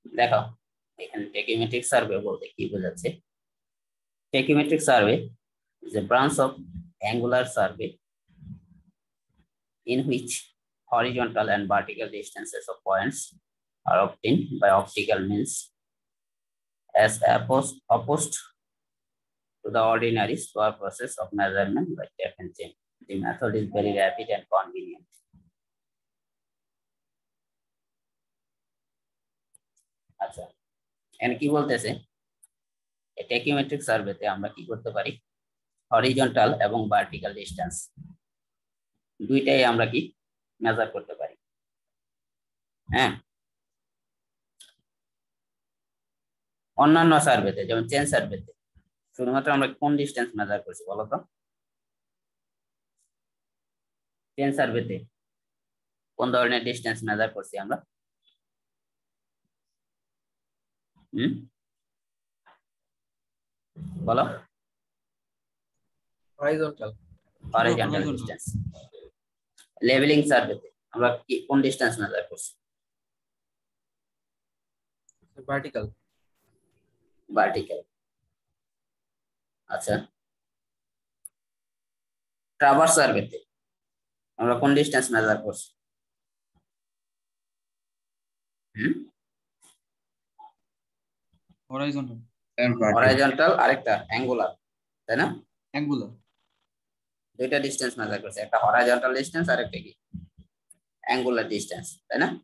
দেখো এখানে টেকিওমেট্রিক সার্ভে বলতে কি বোঝাচ্ছে। Tacheometric survey is a branch of angular survey in which horizontal and vertical distances of points are obtained by optical means as opposed to the ordinary slow process of measurement by tape and chain. The method is very rapid and convenient. আচ্ছা, এখানে কি বলতেছে, টেকিওমেট্রিক সার্ভেতে আমরা কি করতে পারি, horizontal এবং vertical distance দুইটাই আমরা কি মেজার করতে পারি। হ্যাঁ, অন্যান্য সার্ভেতে যেমন চেন সার্ভেতে শুধুমাত্র আমরা কোন ডিসটেন্স মেজার করছি বলো তো? চেন সার্ভেতে কোন ধরনের ডিসটেন্স মেজার করছি আমরা? বলো। Horizontal distance. লেভেলিং সার্ভেতে আমরা কি কোন ডিসটেন্স মেজার করছি? ভার্টিক্যাল। আচ্ছা, ট্রাভার্স সার্ভেতে আমরা কোন ডিসটেন্স মেজার করছি? হরাইজন্টাল আরেকটা অ্যাঙ্গুলার, তাই না? অ্যাঙ্গুলার দুইটা ডিসটেন্স মেজার করছে, একটা হরাইজন্টাল ডিসটেন্স আর একটা কি অ্যাঙ্গুলার ডিসটেন্স, তাই না?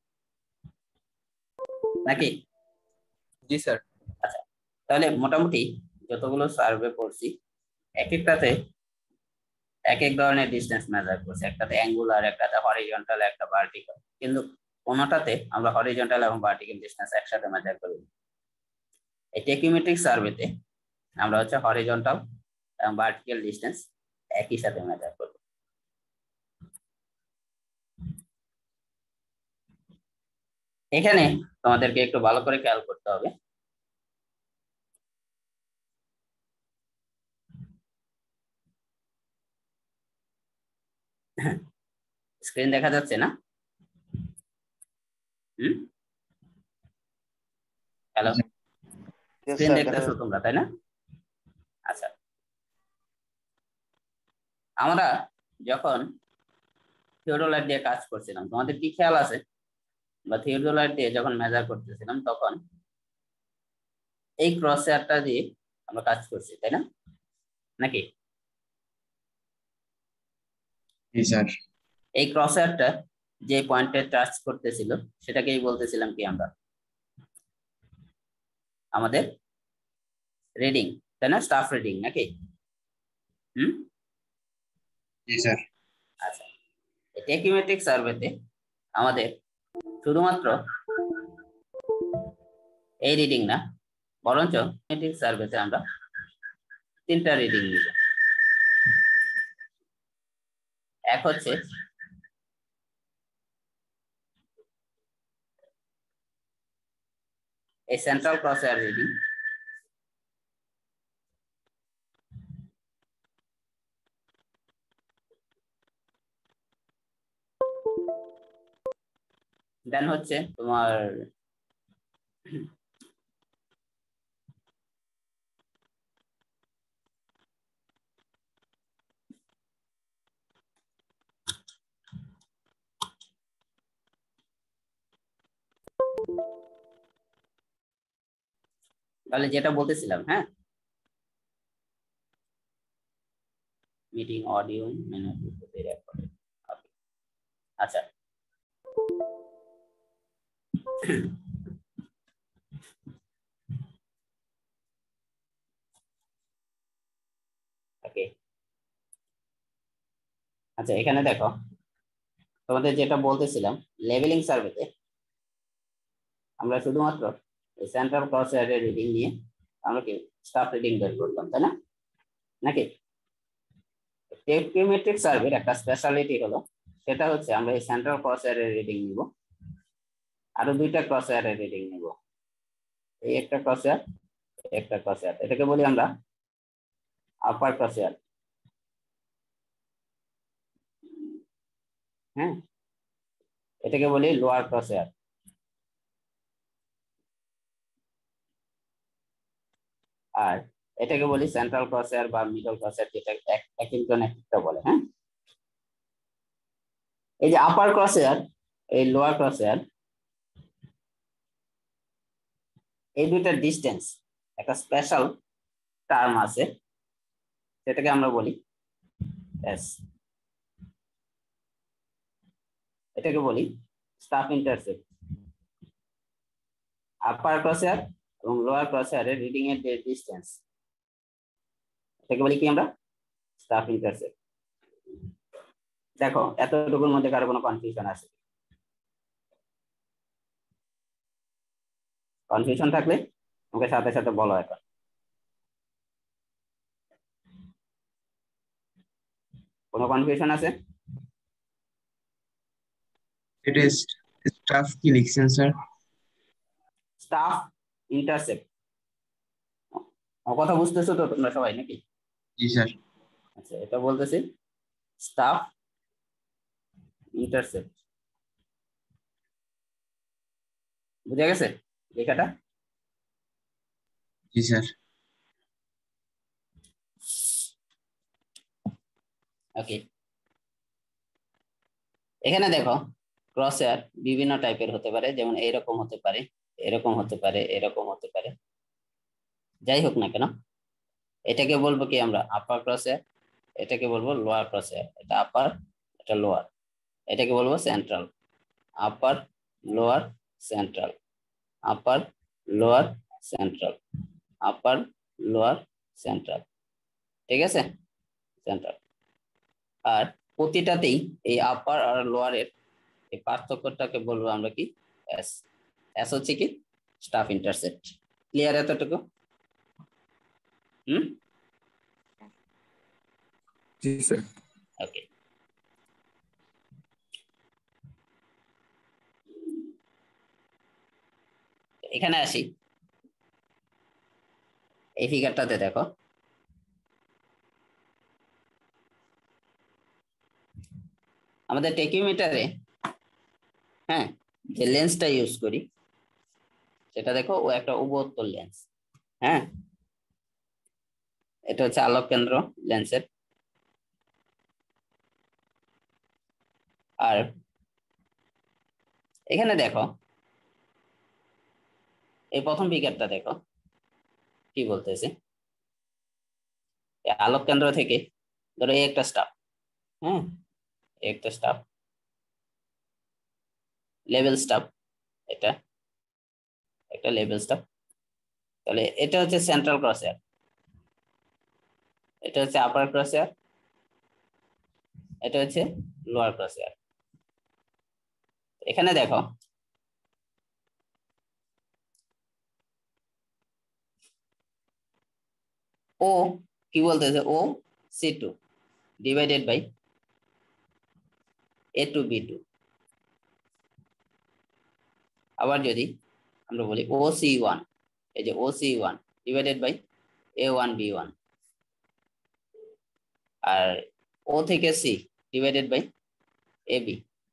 নাকি? জি স্যার। আচ্ছা, তাহলে মোটামুটি যতগুলো সার্ভে করছি এক একটাতে এক এক ধরনের ডিসটেন্স মেজার করছি, একটাতে অ্যাঙ্গুলার, একটাতে হরিজন্টাল, একটা ভার্টিক্যাল, কিন্তু কোনোটাতে আমরা হরিজন্টাল এবং ভার্টিক্যাল ডিসটেন্স একসাথে মেজার করি। এই টেকিওমেট্রিক সার্ভেতে আমরা হচ্ছে হরিজন্টাল এবং ভার্টিক্যাল ডিসটেন্স একই সাথে মেজার করব। এখানে তোমাদেরকে একটু ভালো করে খেয়াল করতে হবে, স্ক্রিন দেখা যাচ্ছে না? হ্যালো, স্ক্রিন দেখতেছো তোমরা, তাই না? আচ্ছা, আমরা যখন থিওডোলাইট দিয়ে কাজ করছিলাম তোমাদের কি খেয়াল আছে, বা থিওডোলাইট দিয়ে যখন মেজার করতেছিলাম তখন এই ক্রস হেয়ারটা দিয়ে আমরা কাজ করছি, তাই না? নাকি? এই ক্রস হেয়ারটা যে পয়েন্টে টাচ করতেছিল সেটাকেই বলতেছিলাম কি আমরা, আমাদের রিডিং, তাই না? স্টাফ রিডিং নাকি? জি স্যার। আচ্ছা, টেকিওমেট্রিক সার্ভেতে আমাদের শুধুমাত্র এই রিডিং না, বরঞ্চ টেকিওমেট্রিক সার্ভেতে আমরা তিনটা রিডিং নিব। এক হচ্ছে এই central cross hair reading, then হচ্ছে তোমার তাহলে যেটা বলতেছিলাম, হ্যাঁ, মিটিং অডিও আচ্ছা, ওকে। আচ্ছা, এখানে দেখো তোমাদের যেটা বলতেছিলাম, লেভেলিং সার্ভেতে আমরা শুধুমাত্র এই সেন্ট্রাল ক্রস হেয়ারের রিডিং নিয়ে আমরা কি স্টাফ রিডিং বের করতাম, তাই না? নাকি? টেকিওমেট্রিক সার্ভের একটা স্পেশালিটি হলো, সেটা হচ্ছে আমরা এই সেন্ট্রাল ক্রস হেয়ারের রিডিং নিব, আরো দুইটা ক্রস হেয়ারের রিডিং নিব, এই একটা ক্রস হেয়ার, একটা ক্রস হেয়ার, এটাকে বলি আমরা আপার ক্রস হেয়ার। হ্যাঁ, এটাকে বলি লোয়ার ক্রস হেয়ার। আর এটাকে বলি সেন্ট্রাল ক্রসহেয়ার বা মিডল ক্রসহেয়ার, যেটা এক একজন একটা বলে। হ্যাঁ, এই যে আপার ক্রসহেয়ার, এই লোয়ার ক্রসহেয়ার, এই দুইটার ডিস্টেন্স একটা স্পেশাল টার্ম আছে, সেটাকে আমরা বলি এস। এটাকে বলি স্টাফ ইন্টারসেপ্ট। আপার ক্রসহেয়ার এবং লোয়ার ক্রসহেয়ারের রিডিং এর যে ডিস্টেন্স, এটাকে বলি কি আমরা স্টাফ ইন্টারসেপ্ট। দেখো এতটুকুর মধ্যে কারো কোনো কনফিউশন আছে? কনফিউশন থাকলে আমাকে সাথে সাথে বলো এখন। কোনো কনফিউশন আছে? এটা স্টাফ কি লিখছেন স্যার? Staff intercept. কথা বুঝতেছো তো তোমরা সবাই নাকি? জি স্যার। আচ্ছা, এটা বলতেছি স্টাফ ইন্টারসেপ্ট। বুঝে গেছে লেখাটা? জি স্যার। ওকে, এখানে দেখো ক্রসহেয়ার বিভিন্ন টাইপের হতে পারে, যেমন এইরকম হতে পারে, এরকম হতে পারে, এরকম হতে পারে। যাই হোক না কেন, এটাকে বলবো কি আমরা আপার ক্রসহেয়ার, এটাকে বলবো লোয়ার ক্রসহেয়ার। এটা আপার, এটা লোয়ার। এটাকে বলবো central. Upper, lower, central, upper, lower, central, upper, lower, central. ঠিক আছে, সেন্ট্রাল। আর প্রতিটাতেই এই আপার আর লোয়ারের এই পার্থক্যটাকে বলবো আমরা কি এস। এস হচ্ছে কি স্টাফ ইন্টারসেপ্ট। ক্লিয়ার এতটুকু? হুম, জি স্যার। ওকে। এখানে আসি, এই ফিগারটাতে দেখো আমাদের টেকিওমিটারে, হ্যাঁ, যে লেন্সটা ইউজ করি সেটা দেখো ও একটা উভোত্তল লেন্স। হ্যাঁ, এটা হচ্ছে আলোক কেন্দ্র লেন্সের। আর এখানে দেখো এই প্রথম ফিগারটা দেখো কি বলতেছে, আলোক কেন্দ্র থেকে ধরো এই একটা স্টাফ, হ্যাঁ, এই একটা স্টাফ, লেভেল স্টাফ, এটা একটা লেভেল স্টাফ। তাহলে এটা হচ্ছে সেন্ট্রাল ক্রসহেয়ার, এটা হচ্ছে আপার ক্রসহেয়ার, এটা হচ্ছে লোয়ার ক্রসহেয়ার। এখানে দেখো ও কি বলতেছে, ও C2 ডিভাইডেড বাই A2B2। আবার যদি আমরা বলি OC1, এই যে OC1 ডিভাইডেড বাই A1B1। আর ও থেকে সি ডিভাইডেড বাই AB।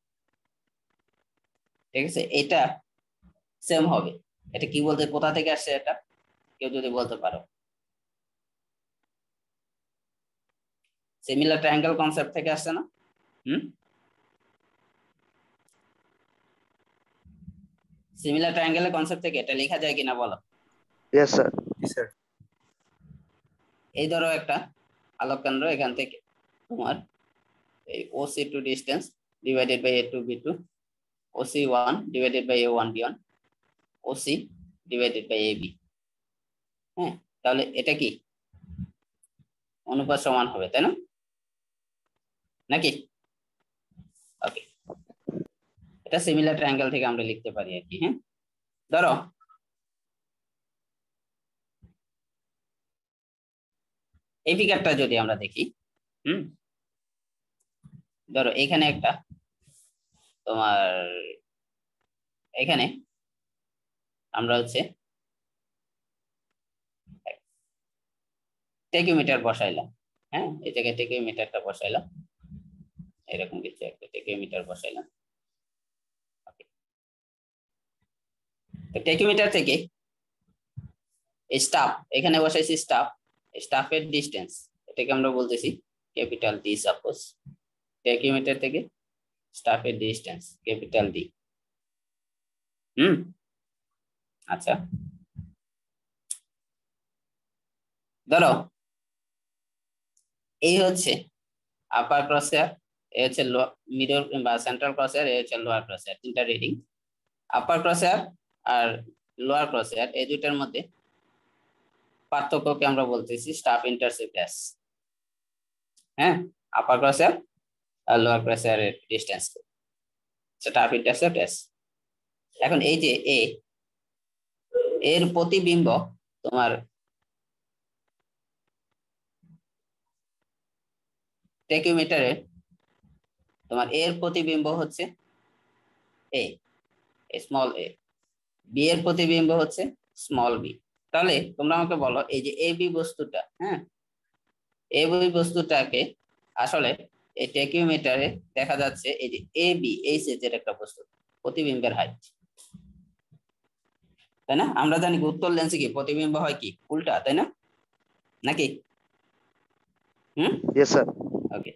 ঠিক আছে, এটা সেম হবে। এটা কি বলতে, কোথা থেকে আসছে এটা কেউ যদি বলতে পারো? সিমিলার ট্রায়াঙ্গেল কনসেপ্ট থেকে আসছে না? হুম, সিমিলার ট্রায়াঙ্গেলের কনসেপ্ট থেকে এটা লেখা যায় কিনা বলো? Yes, sir. জি স্যার। এই ধরো একটা আলোক কেন্দ্র, এখান থেকে তোমার এই OC2 distance divided by A2B2, OC1 divided by A1B1, OC divided by AB। হ্যাঁ, তাহলে এটা কি অনুপাত সমান হবে, তাই না? নাকি? ওকে, এটা সিমিলার ট্রায়াঙ্গেল থেকে আমরা লিখতে পারি আর কি। হ্যাঁ, ধরো এই ফিগারটা যদি আমরা দেখি, হুম, ধরো এখানে একটা তোমার, এখানে আমরা হচ্ছে টেকিওমিটার বসাইলাম। হ্যাঁ, এই জায়গায় টেকিওমিটারটা বসাইলাম, এরকম কিছু একটা টেকিওমিটার বসাইলাম। তো টেকিওমিটার থেকে স্টাফ এখানে বসাইছি স্টাফ, স্টাফের ডিস্টেন্স এটাকে আমরা বলতেছি ক্যাপিটাল ডি। সাপোজ টেকিওমিটার থেকে স্টাফের ডিস্টেন্স ক্যাপিটাল ডি। আচ্ছা, ধরো এই হচ্ছে আপার ক্রসের, এই হচ্ছে মিডল বা সেন্ট্রাল ক্রসের, এই হচ্ছে লোয়ার ক্রসের, তিনটা রিডিং। আপার ক্রসের আর লোয়ার ক্রসের এই দুইটার মধ্যে পার্থক্যকে আমরা বলতেছি স্টাফ ইন্টারসেপ্ট এস। হ্যাঁ, আপার ক্রসের আর লোয়ার ক্রসের ডিস্টেন্স স্টাফ ইন্টারসেপ্ট এস। এখন এই যে এ এর প্রতিবিম্ব তোমার টেকিওমিটারে, তোমার এর প্রতিবিম্ব হচ্ছে এ, স্মল এ, বি এর প্রতিবিম্ব হচ্ছে স্মল বি। তাহলে তোমরা আমাকে বলো এই যে এ বি বস্তুটা, হ্যাঁ, এ বি বস্তুটাকে আসলে এই টেকিওমিটারে দেখা যাচ্ছে এই যে এ বি এই সেজের একটা বস্তু, প্রতিবিম্বের হাইট, তাই না? আমরা জানি উত্তল লেন্সে কি প্রতিবিম্ব হয় কি উল্টা, তাই না? নাকি? Yes sir. ওকে,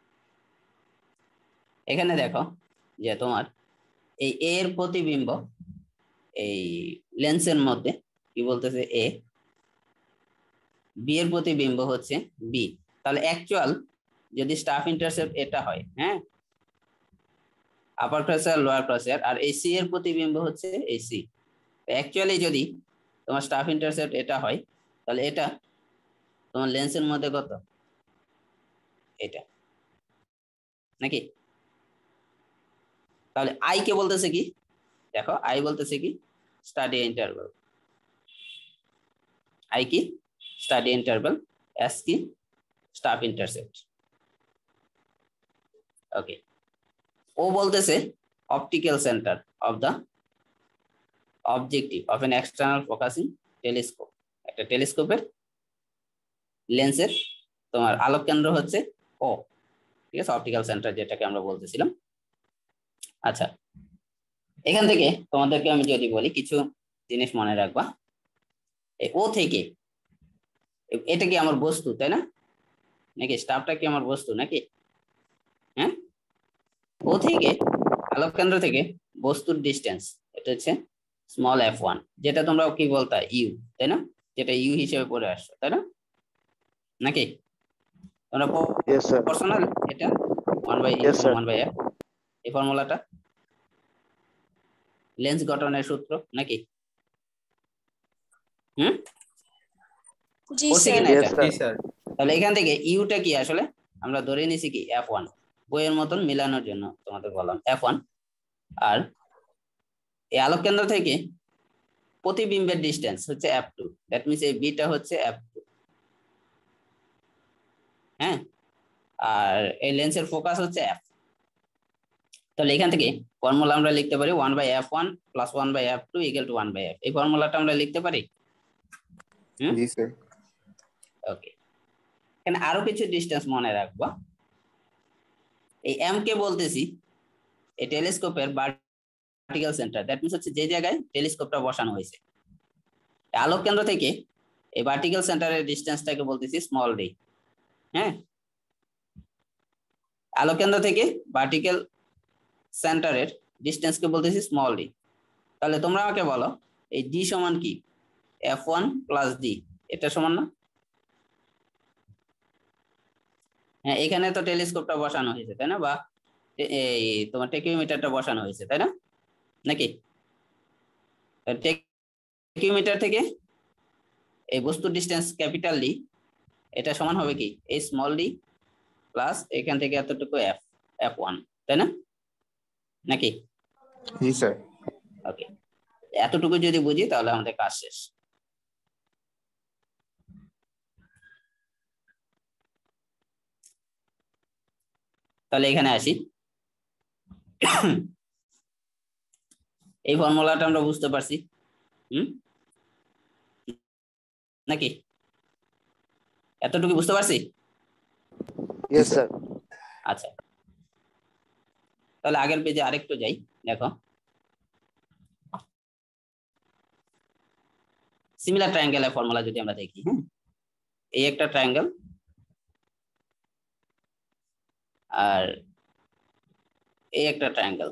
এখানে দেখো যে তোমার এই এর প্রতিবিম্ব এই লেন্সের মধ্যে কি বলতেছে এ, বি এর প্রতিবিম্ব হচ্ছে বি। তাহলে অ্যাকচুয়াল যদি স্টাফ ইন্টারসেপ্ট এটা হয়, হ্যাঁ, আপার ক্রসের লোয়ার ক্রসের, আর এই সি এর প্রতিবিম্ব হচ্ছে এই সি, অ্যাকচুয়ালি যদি তোমার স্টাফ ইন্টারসেপ্ট এটা হয় তাহলে এটা তোমার লেন্সের মধ্যে কত, এটা, নাকি? তাহলে আই কে বলতেছে কি, দেখো আই বলতেছে কি স্টাডি ইন্টারভাল, আই কি স্টাডি ইন্টারভাল, এস কি স্টাফ ইন্টারসেপ্ট। ওকে, ও বলতেছে optical centre of the objective of an external focusing telescope. একটা টেলিস্কোপের লেন্সের তোমার আলোক কেন্দ্র হচ্ছে ও, ঠিক আছে, অপটিক্যাল সেন্টার যেটাকে আমরা বলতেছিলাম। আচ্ছা, এখান থেকে তোমাদেরকে আমি যদি বলি কিছু জিনিস মনে রাখবা। ও থেকে এটা কি আমার বস্তু, তাই না? নাকি স্টাফটা কি আমার বস্তু নাকি? হ্যাঁ, ও থেকে আলোক কেন্দ্র থেকে বস্তুর ডিস্টেন্স এটা হচ্ছে স্মল f1, যেটা তোমরা কি বলতা ইউ, তাই না? যেটা ইউ হিসেবে পড়ে আসছো, তাই না? নাকি তোমরা यस सर। পার্সোনাল এটা 1/u यस সমান सर। 1/f, এই ফর্মুলাটা লেন্স গঠনের সূত্র নাকি? হুম, জি পড়ছি স্যার। কিনা এটা? यस জি सर। স্যার। তাহলে এখান থেকে ইউটা কি আসলে আমরা ধরে নিছি কি f1, বইয়ের মতন মিলানোর জন্য তোমাদের বললাম f1। আর এই আলোক কেন্দ্র থেকে প্রতিবিম্বের ডিস্টেন্স হচ্ছে f2, দ্যাট মিন্স এই বিটা হচ্ছে f2। হ্যাঁ, আর এই লেন্সের ফোকাস হচ্ছে f। তাহলে এখান থেকে ফর্মুলা আমরা লিখতে পারি 1/f1 plus 1/f2 equal to 1/f, এই ফর্মুলাটা আমরা লিখতে পারি। জি স্যার। ওকে, এখানে আরো কিছু ডিস্টেন্স মনে রাখবো। এই এম কে বলতেছি এই টেলিস্কোপের ভার্টিক্যাল সেন্টার, দ্যাট মিন্স হচ্ছে যে জায়গায় টেলিস্কোপটা বসানো হয়েছে। আলোক কেন্দ্র থেকে এই ভার্টিক্যাল সেন্টারের ডিস্টেন্সটাকে বলতেছি স্মল ডি। হ্যাঁ, আলোক কেন্দ্র থেকে ভার্টিক্যাল সেন্টারের ডিস্টেন্সকে বলতেছি স্মল ডি। তাহলে তোমরা আমাকে বলো এই ডি সমান কি f1 প্লাস ডি, এটা সমান না? হ্যাঁ, এখানে তো টেলিস্কোপটা বসানো হয়েছে, তাই না? বা এই তোমার টেকিওমিটারটা বসানো হয়েছে, তাই না? নাকি টেকিওমিটার থেকে এই বস্তুর ডিস্টেন্স ক্যাপিটাল ডি, এটা সমান হবে কি এই স্মল ডি প্লাস এখান থেকে এতটুকু f1, তাই না? নাকি? জি স্যার। ওকে, এতটুকু যদি বুঝি তাহলে আমাদের কাজ শেষ। তাহলে এখানে আসি, এই ফর্মুলাটা আমরা বুঝতে পারছি। নাকি এতটুকু বুঝতে পারছি? Yes sir. আচ্ছা, তাহলে আগের পেজে আরেকটু যাই। দেখো সিমিলার ট্রায়াঙ্গেলের ফর্মুলা যদি আমরা দেখি, হ্যাঁ, এই একটা ট্রায়াঙ্গেল আর এই একটা ট্রায়াঙ্গেল।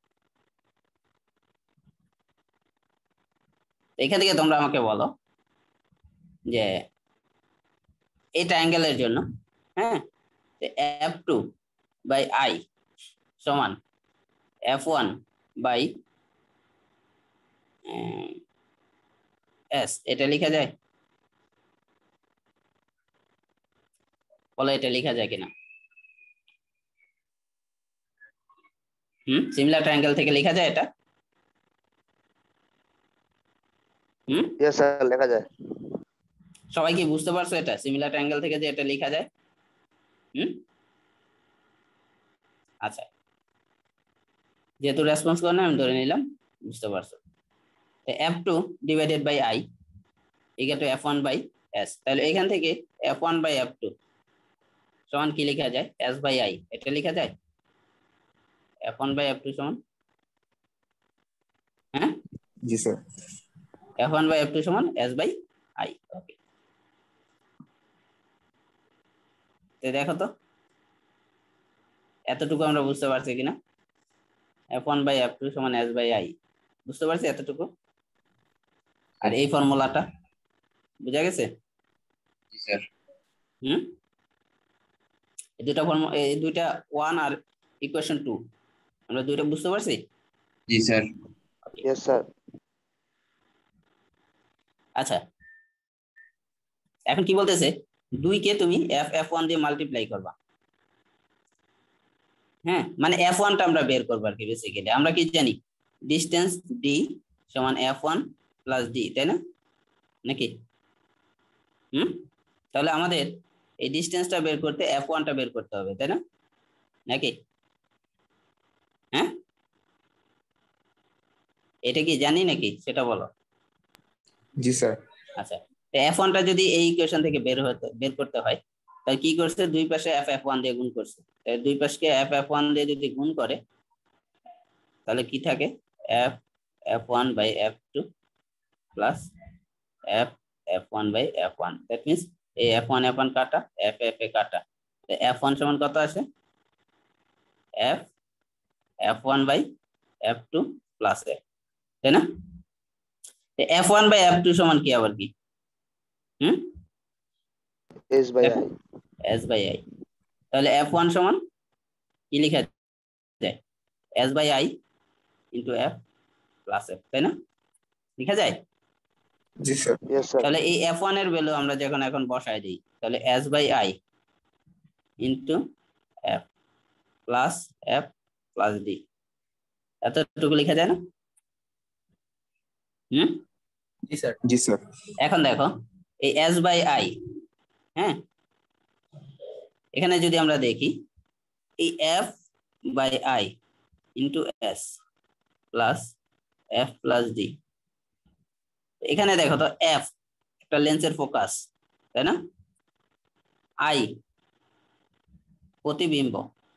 এখান থেকে তোমরা আমাকে বলো যে এই ট্রায়াঙ্গেলের জন্য, হ্যাঁ, F2 বাই I সমান F1 বাই S, এটা লেখা যায়? বলো এটা লেখা যায় কিনা? সিমিলার ট্রায়াঙ্গেল থেকে লেখা যায় এটা? ইয়েস স্যার, লেখা যায়। সবাই কি বুঝতে পারছো এটা সিমিলার ট্রায়াঙ্গেল থেকে যে এটা লেখা যায়? আচ্ছা, যেহেতু রেসপন্স করে না আমি ধরে নিলাম বুঝতে পারছো। F2 divided by I equal to F1 by S। তাহলে এখান থেকে F1 বাই F2 সমান কি লেখা যায়? S বাই I, এটা লেখা যায়? F1 বাই F2 সমান, হ্যাঁ, জি স্যার। F1 বাই F2 সমান S বাই I। ওকে, দেখো তো এতটুকু আমরা বুঝতে পারছি কিনা? F1 বাই F2 সমান S বাই I, বুঝতে পারছি এতটুকু? আর এই ফর্মুলাটা বুঝা গেছে? জি স্যার। এই দুটা ফর্মুলা, এই দুইটা 1 আর ইকুয়েশন 2 আমরা দুইটা বুঝতে পারছি? জি স্যার। Yes sir. আচ্ছা, এখন কি বলতেছে? 2 কে তুমি F1 দিয়ে মাল্টিপ্লাই করবা, হ্যাঁ, মানে F1 টা আমরা বের করব আর কি। বেসিক্যালি আমরা কি জানি? ডিসটেন্স D সমান F1 প্লাস D, তাই না? নাকি? তাহলে আমাদের এই ডিসটেন্সটা বের করতে F1 টা বের করতে হবে, তাই না? নাকি? হ্যাঁ, এটা কি জানি নাকি সেটা বলো। জি স্যার। আচ্ছা, F1 টা যদি এই ইকুয়েশন থেকে বের করতে হয় তাহলে কি করছে? দুই পাশে F1 দিয়ে গুণ করছে। দুই পাশকে F1 দিয়ে যদি গুণ করে তাহলে কি থাকে? F1 by F2 plus F1 by F1। That means এই F1 F1 কাটা, F এ কাটা, F1 সমান কত আসে? F1 by F2 plus F, তাই না? F1 বাই F2 সমান কি আবার কি? S by I. S by I। তাহলে F1 সমান কি লেখা যায়? S by I into F plus F, তাই না? লেখা যায়? জি স্যার। Yes sir. তাহলে এই F1 এর ভ্যালু আমরা যখন এখন বসাই দিই তাহলে S by I into F plus F plus D, এতটুকু লেখা যায় না? জি স্যার। জি স্যার। এখন দেখো এই S বাই I, হ্যাঁ, এখানে যদি আমরা দেখি এই F by I into S plus F plus D, এখানে দেখো তো F একটা লেন্সের ফোকাস, তাই না? I প্রতিবিম্ব,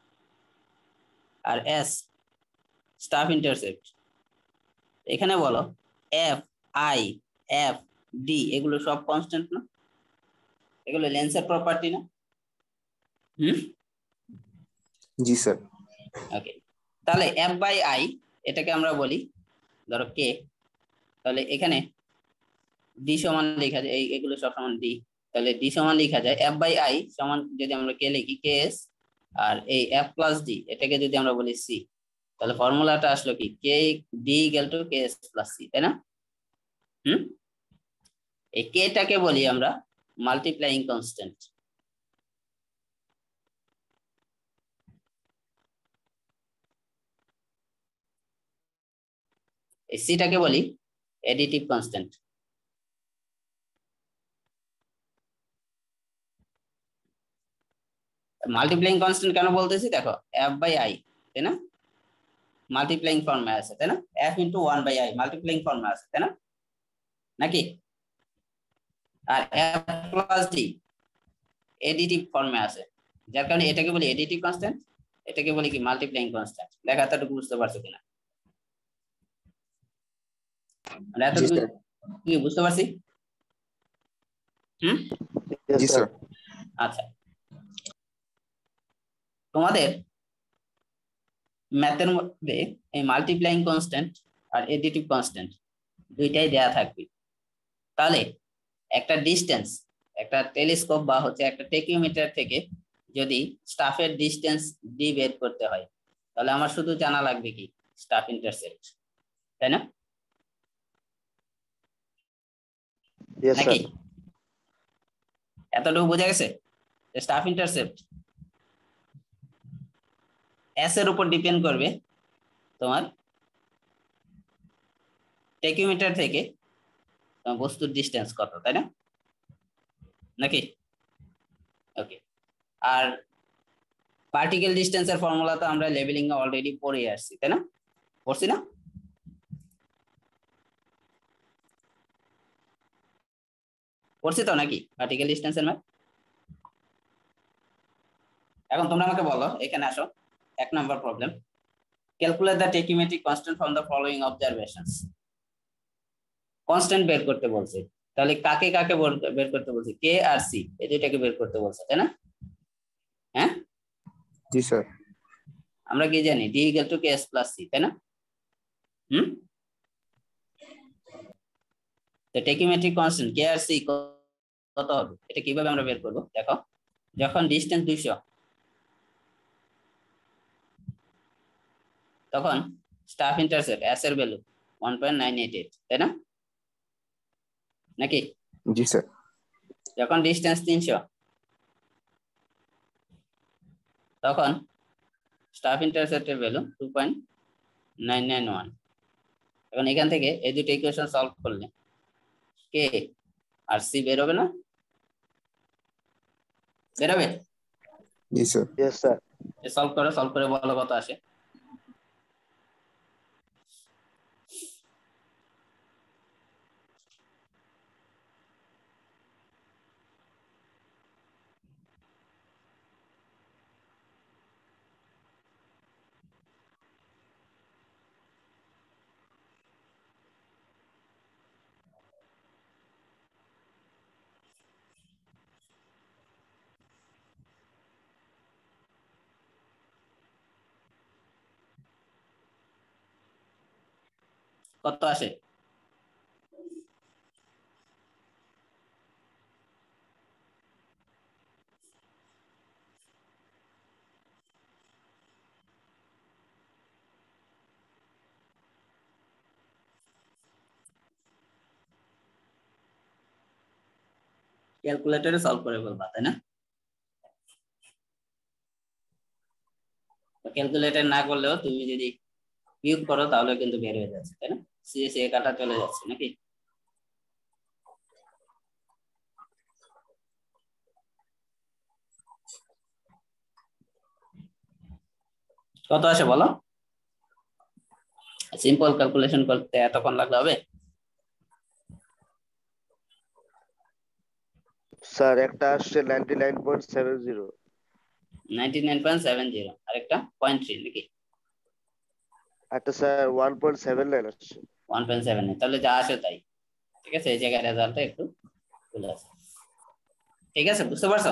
আর S স্টাফ ইন্টারসেপ্ট। এখানে বলো F I F D এগুলো সব কনস্ট্যান্ট না? এগুলো লেন্সের প্রপার্টি না? জি স্যার। ওকে, তাহলে F বাই I এটাকে আমরা বলি ধরো K, তাহলে এখানে D সমান লেখা যায়, এগুলো সব সমান D, তাহলে D সমান লেখা যায় F বাই I সমান যদি আমরা K লিখি KS, আর এই F প্লাস D এটাকে যদি আমরা বলি C, তাহলে ফর্মুলাটা আসলো কি? K D equal to KS plus C, তাই না? এই K টাকে বলি আমরা মাল্টিপ্লাইং কনস্ট্যান্ট। এই C টাকে বলি অ্যাডিটিভ কনস্ট্যান্ট। মাল্টিপ্লাইং কনস্ট্যান্ট কেন বলতেছি? দেখো F বাই I, তাই না, মাল্টিপ্লাইং ফর্মে আছে, তাই না? F ইন্টু 1 বাই I মাল্টিপ্লাইং ফর্মে আছে, তাই না? নাকি? আর F প্লাস D এডিটিভ ফর্মে আছে, যার কারণে এটাকে বলি এডিটিভ কনস্ট্যান্ট, এটাকে বলি কি? Multiplying constant. দেখা এতটুকু বুঝতে পারছো কিনা? মানে এতটুকু কি বুঝতে পারছি? Yes, জি sir. স্যার আচ্ছা, তোমাদের ম্যাথের মধ্যে এই মাল্টিপ্লাইং কনস্ট্যান্ট আর এডিটিভ কনস্ট্যান্ট দুইটাই দেয়া থাকবে। তাহলে একটা ডিস্টেন্স, একটা টেলিস্কোপ বা হচ্ছে একটা টেকিওমিটার থেকে যদি স্টাফের ডিস্টেন্স ডি বের করতে হয়, তাহলে আমার শুধু জানা লাগবে কি স্টাফ ইন্টারসেপ্ট, তাই না? Yes, নাকি sir. এতটুকু বোঝা গেছে? স্টাফ ইন্টারসেপ্ট এস এর উপর ডিপেন্ড করবে তোমার টেকিওমিটার থেকে বস্তুর ডিস্টেন্স কত, তাই না? নাকি? ওকে। আর পার্টিকেল ডিস্টেন্সের ফর্মুলা তো আমরা লেভেলিং এ অলরেডি পড়ে আসছি, তাই না? পড়ছি না? পড়ছি তো নাকি পার্টিকেল ডিস্টেন্সের ম্যাথ? এখন তোমরা আমাকে বলো, এখানে আসো, 1 number problem, calculate the tacheometric constant from the following observations. Constant বের করতে বলছে, তাহলে কাকে কাকে বের করতে বলছে? কে আর সি, এই দুইটাকে বের করতে বলছে, তাই না? হ্যাঁ, জি স্যার আমরা কি জানি D equal to K S plus C, তাই না? তো টেকিওমেট্রিক কনস্ট্যান্ট কে আর সি কত হবে, এটা কিভাবে আমরা বের করব? দেখো, যখন ডিসটেন্স 200 তখন স্টাফ ইন্টারসেপ্ট এস এর ভ্যালু 1.988, তাই না? নাকি? জি স্যার যখন ডিসটেন্স 300 তখন স্টাফ ইন্টারসেপ্টের ভ্যালু 2.991। এখন এখান থেকে এই দুটো ইকুয়েশন সলভ করলে কে আর সি বের হবে না? বেরোবে? জি স্যার Yes, sir. সলভ করে বলো কত আসে। কত আসে? ক্যালকুলেটরে সলভ করে বলবা, তাই না? ক্যালকুলেটর না করলেও তুমি যদি বিয়োগ করো তাহলে কিন্তু বের হয়ে যাচ্ছে, তাই না? সিএসি কাটা চলে যাচ্ছে নাকি? কত আসে বলো? সিম্পল ক্যালকুলেশন করতে এতক্ষণ লাগলে হবে? Sir, একটা আসছে 99.70. 99.70, আরেকটা 0.3 নাকি? একটা স্যার 1.79 আসছে। 1.7, তাহলে যা আসে তাই। ঠিক আছে, এই জায়গায় রেজাল্টটা একটু ভুল আছে। ঠিক আছে, বুঝতে পারছো?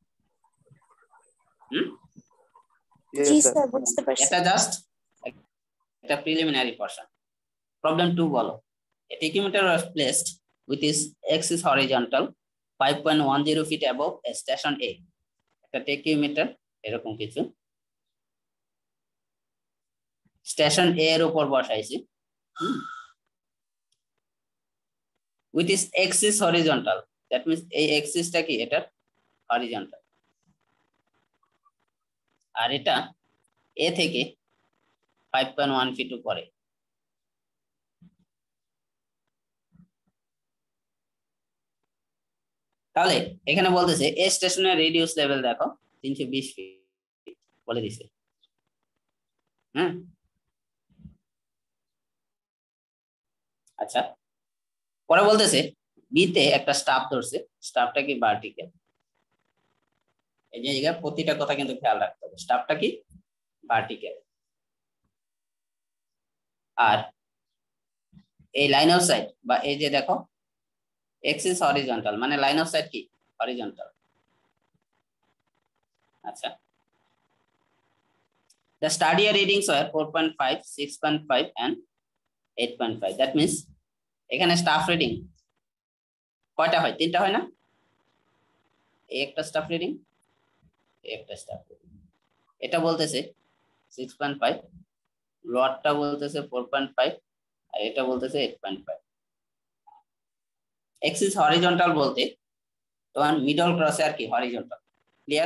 Yes, জি sir. স্যার বুঝতে পারছি। এটা জাস্ট একটা প্রিলিমিনারি পোরশন। প্রবলেম 2 বলো, a tachometer was placed with its axis horizontal 5.10 feet above a station A। একটা টেকিওমিটার এরকম কিছু স্টেশন এ এর উপর বসাইছি, with its axis horizontal, that means এই এক্সিসটা কি, এটা হরিজন্টাল, আর এটা এ থেকে 5.1 ফিট উপরে। তাহলে এখানে বলতেছে এ স্টেশনের রেডিয়াস লেভেল দেখো 320 ফিট বলে দিছে। আচ্ছা, পরে বলতেছে বি তে একটা স্টাফ ধরছে, স্টাফটা কি ভার্টিক্যাল। এই যে জায়গা প্রতিটা কথা কিন্তু খেয়াল রাখতে হবে, স্টাফটা কি ভার্টিক্যাল। আর এই লাইন অফ সাইট বা এই যে দেখো x is horizontal মানে লাইন অফ সাইট কি horizontal আচ্ছা the study readings were 4.5 6.5 and 8.5 that means এখানে স্টাফ রিডিং কয়টা হয় তিনটা হয় না একটা স্টাফ রিডিং একটা স্টাফ রিডিং এটা বলতেছে 6.5 লটটা বলতেছে 4.5 আর এটা বলতেছে 8.5 x is horizontal বলতে তোমার মিডল ক্রসে আর কি horizontal clear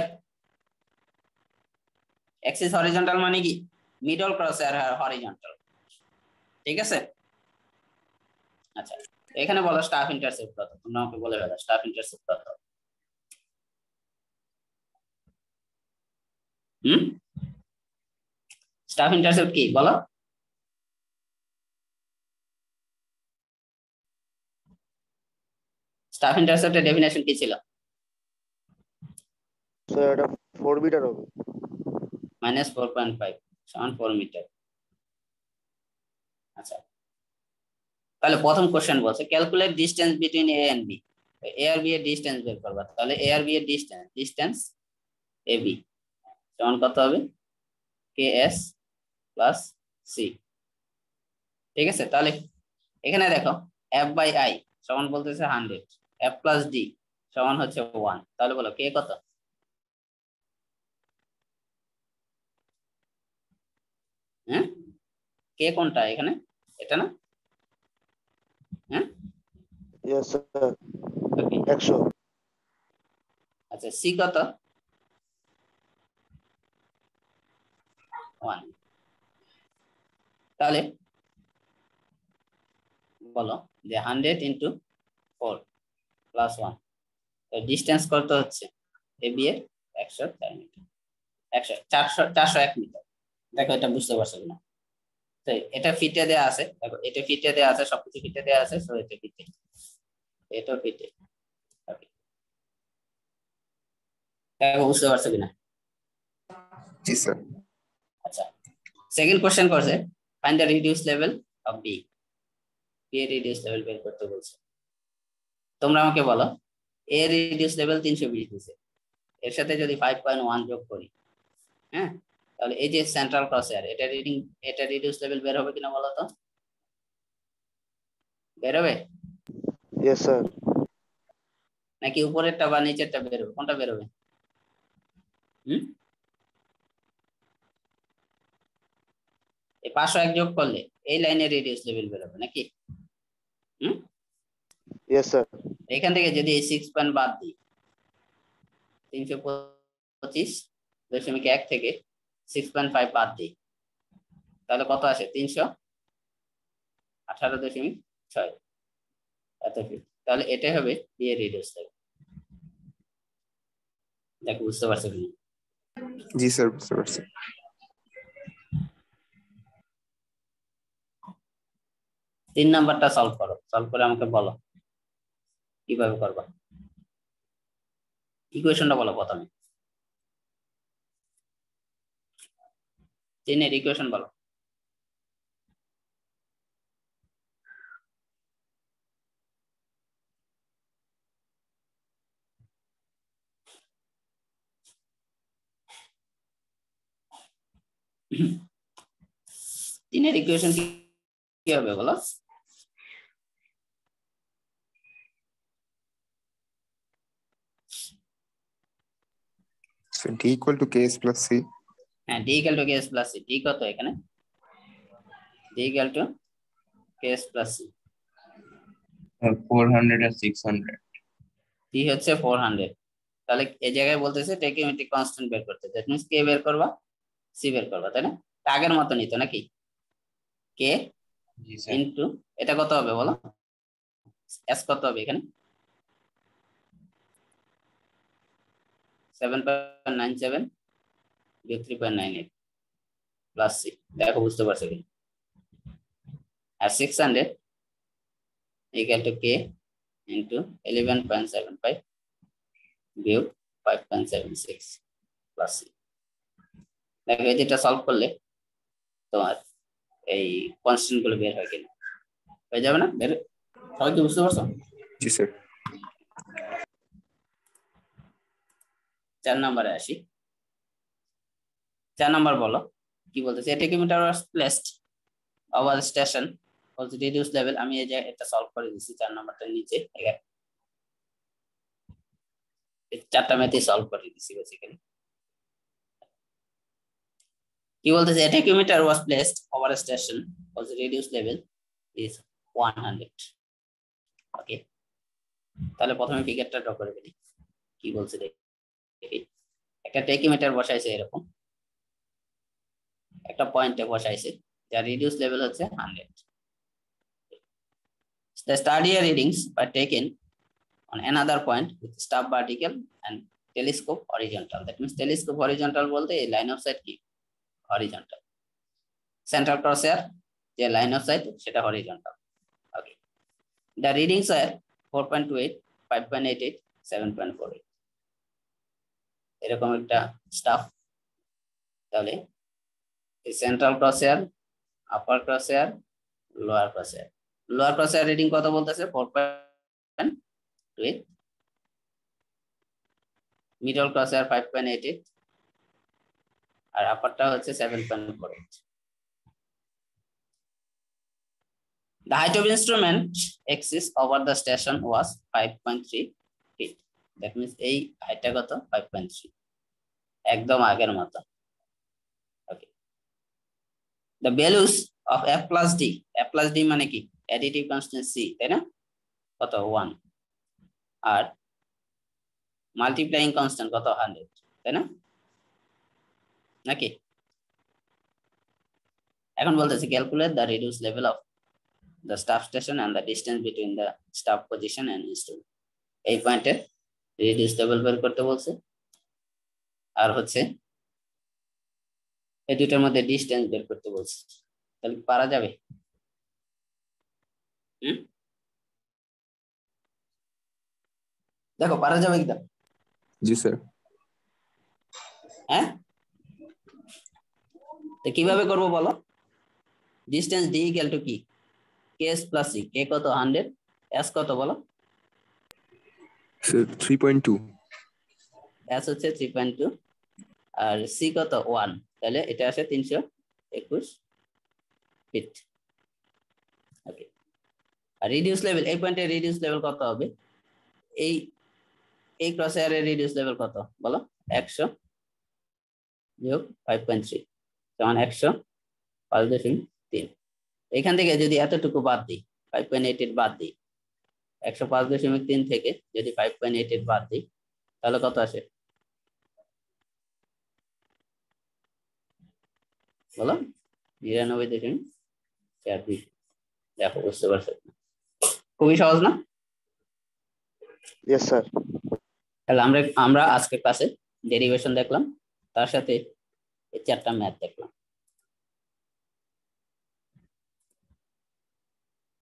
x is horizontal মানে কি মিডল ক্রসে আর horizontal ঠিক আছে আচ্ছা এখানে বলো স্টাফ ইন্টারসেপ্ট কত তোমরা আমাকে বলে দাও স্টাফ ইন্টারসেপ্ট কত স্টাফ ইন্টারসেপ্ট কি বলো স্টাফ ইন্টারসেপ্টের ডেফিনেশন কি ছিল স্যার এটা 4 মিটার হবে -4.5 সমান 4 মিটার আচ্ছা তাহলে প্রথম কোশ্চেন বলছে calculate distance between A and B A আর বি এর ডিসটেন্স বের করবা তাহলে এ আর বি এর ডিসটেন্স এ বি সমান কত হবে ks প্লাস সি ঠিক আছে তাহলে এখানে দেখো f বাই i সমান বলতেছে 100 f প্লাস d সমান হচ্ছে 1 তাহলে বলো কে কত হ্যাঁ কে কোনটা এখানে এটা না হ্যাঁ यस স্যার ওকে 100 আচ্ছা সি কত 1 তাহলে বলো যে 100 ইনটু 4 প্লাস 1 তো ডিসটেন্স কত হচ্ছে এ বি এর 104 মিটার 401 মিটার দেখো এটা বুঝতে পারছো কিনা তো এটা ফিটে দেয়া আছে দেখো এটা ফিটে দেয়া আছে সবকিছু ফিটে দেয়া আছে সো এটা ফিটে এটা ফিটে ওকে দেখো বুঝতে পারছো কিনা জি স্যার আচ্ছা সেকেন্ড কোশ্চেন করছে find the reduce level of B B এর রিডিউস লেভেল বের করতে বলছে তোমরা আমাকে বলো এ রিডিউস লেভেল 320 দিছে এর সাথে যদি 5.1 যোগ করি হ্যাঁ তাহলে এই যে সেন্ট্রাল ক্রসের এটা রিডিউস লেভেল বের হবে কিনা বলো তো বের হবে यस স্যার নাকি উপরেরটা বা নিচেরটা বের হবে কোনটা বের হবে এই 501 যোগ করলে এই লাইনের রেডিয়াস লেভেল বের হবে নাকি यस স্যার এখান থেকে যদি এই 6 পয়েন্ট বাদ দিই 325.1 থেকে 6.5 বাদ দিই তাহলে কত আসে 318.6 এত ফিট তাহলে এটাই হবে বি এর রেডিয়াস লেভেল দেখো বুঝতে পারছো কি জি স্যার বুঝতে পারছি 3 নাম্বারটা সলভ করে আমাকে বলো কিভাবে করবা ইকুয়েশনটা বলো প্রথমে 3 এর ইকুয়েশন বলো তিনের ইকুয়েশন কি হবে বলো So D equal to KS plus C. হ্যাঁ d equal to ks plus c d কত এখানে d equal to ks plus c 400 R 600 d হচ্ছে 400 তাহলে এই জায়গায় বলতেছে টেকিওমেট্রিক কনস্ট্যান্ট বের করতে দ্যাট মিন্স k বের করবা c বের করবা তাই না আগের মত নিত নাকি k জি স্যার ইনটু এটা কত হবে বলো s কত হবে এখানে 7.97 বিয়োগ 3.98 প্লাস c দেখো বুঝতে পারছো কি আর 600 equal to k into 11.75 বিয়োগ 5.76 প্লাস c দেখো এটা সলভ করলে তোমার এই কনস্ট্যান্ট গুলো বের হয় কিনা হয়ে যাবে না বের সবাই কি বুঝতে পারছো জি স্যার 4 নম্বরে আসি। 4 নম্বর বলো কি বলতেছে, a tachometer was placed over the station was reduced level। আমি এই যে এটা সলভ করে দিছি 4 নম্বরটা নিচে, এই 4টা ম্যাথই সলভ করে দিছি বেসিক্যালি। কি বলতেছে, a tachometer was placed over a station was reduced level is 100। ওকে, তাহলে প্রথমে ফিগারটা ড্র করে ফেলি। কি বলছে দেখি, একটা টেকিমিটার বসাইছে এরকম একটা পয়েন্টে বসাইছে, যার রিডিউস লেভেল হচ্ছে 100। The study readings are taken on another point with staff vertical and telescope horizontal। That means telescope horizontal বলতে এই লাইন অফ সাইট কি horizontal, central crosshair যে লাইন অফ সাইট সেটা horizontal। Okay, the readings are 4.28, 5.88, 7.48 এরকম একটা staff. তাহলে central crosshair, upper crosshair, lower crosshair. Lower crosshair reading কত বলতেছে 4.28, মিডল ক্রসহেয়ার 5.88 আর আপারটা হচ্ছে 7.48। The height of instrument axis over the station was 5.3 feet। That means এই হাইটটা কত 5.3, একদম আগের মতো। ওকে, the values of f plus d মানে কি additive constant c, তাই না, কত 1, আর মাল্টিপ্লাইং কনস্ট্যান্ট কত 100, তাই না নাকি? এখন বলতেছে calculate the reduced level of the staff station and the distance between the staff position and instrument। এই পয়েন্টে রিডিউস লেভেল বের করতে বলছে, আর হচ্ছে এই দুটোর মধ্যে ডিসটেন্স বের করতে বলছে। তাহলে পারা যাবে? দেখো পারা যাবে কিনা? জি স্যার। হ্যাঁ, তো কিভাবে করব বলো? ডিসটেন্স d ইকুয়াল টু কি ks প্লাস c। k কত 100, s কত বলো? স্যার 3.2, s হচ্ছে 3.2 আর c কত 1, তাহলে এটা আসে 321 ফিট। ওকে, আর রিডিউস লেভেল এই পয়েন্টে রিডিউস লেভেল কত হবে? এই ক্রসহেয়ারের রিডিউস লেভেল কত বলো? 100 যোগ 5.3 সমান 105.3। এখান থেকে যদি এতটুকু বাদ দিই 5.88 বাদ দিই, 105.3 থেকে যদি 5.88 বাদ দিই তাহলে কত আসে বলো? 99.42। দেখো বুঝতে পারছো, খুবই সহজ না? Yes, sir. তাহলে আমরা আজকে ক্লাসে ডেরিভেশন দেখলাম, তার সাথে এই 4টা ম্যাথ দেখলাম।